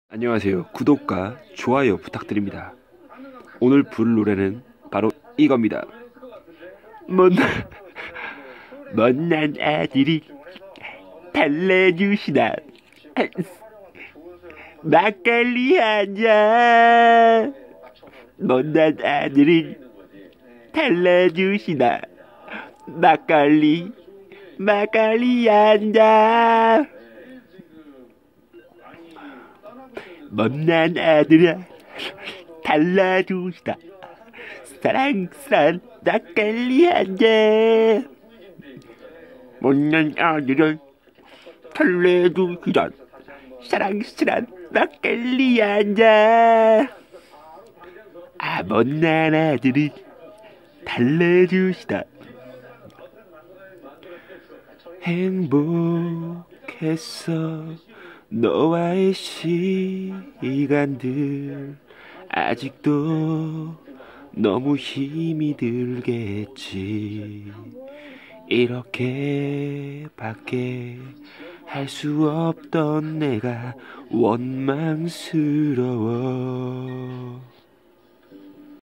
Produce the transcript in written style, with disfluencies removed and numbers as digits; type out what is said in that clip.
안녕하세요. 구독과 좋아요 부탁드립니다. 오늘 부를 노래는 바로 이겁니다. 못난, 못난 아들이 달래주시다. 막걸리 한 잔. 못난 아들이 달래주시다. 막걸리 한 잔. 못난 아들아 달라주시다. 사랑스런 막걸리 한 잔. 못난 아들을 달래주시다. 사랑스런 막걸리 한 잔. 못난 아들이 달래주시다. 행복했어 너와의 시간들. 아직도 너무 힘이 들겠지. 이렇게밖에 할 수 없던 내가 원망스러워.